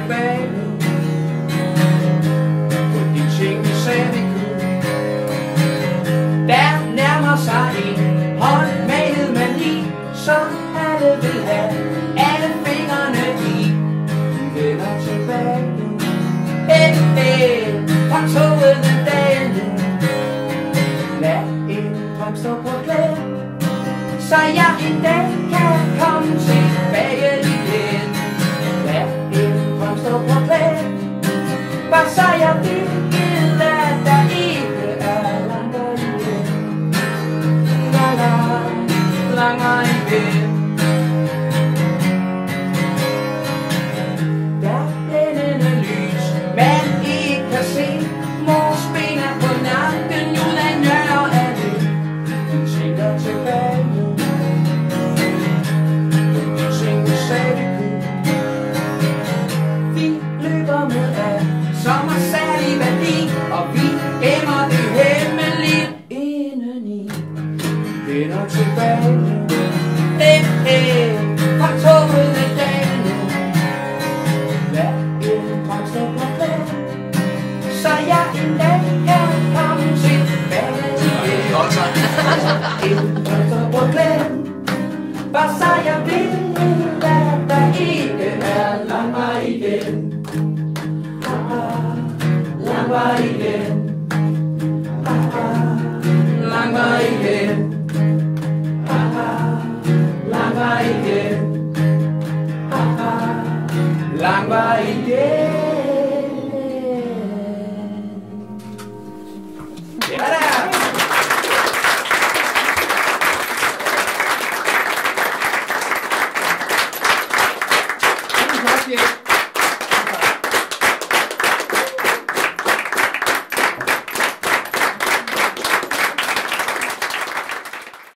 tilbage på de ting vi sagde vi kunne. Der nærmer sig en håndmalet mani, som alle vil have alle fingrene i. Vi vender tilbage fra toget den dagen. Lad en drøm stå på glæde, så jeg en dag kan komme tilbage igen. Lad en drøm stå på glæde, bare så jeg ved, at der ikke er lang vej igen. Lang vej igen. Der blændende lys, man ikke kan se. Mors ben er på nakken, julen nørre af det. Vi tænker tilbage på de ting vi sagde vi kunne. Vi løber med af, som har særlig værdi, og vi gemmer det hemmeligt indeni. Vender tilbage fra toget den dagen. Lad en drøm stå på glæde, så jeg en dag kan komme tilbage igen. En drøm stå på glæde, bare så jeg ved, at der ikke er lang vej igen. Lang vej igen. Lang vej igen. Lang vej igen. Lang vej igen.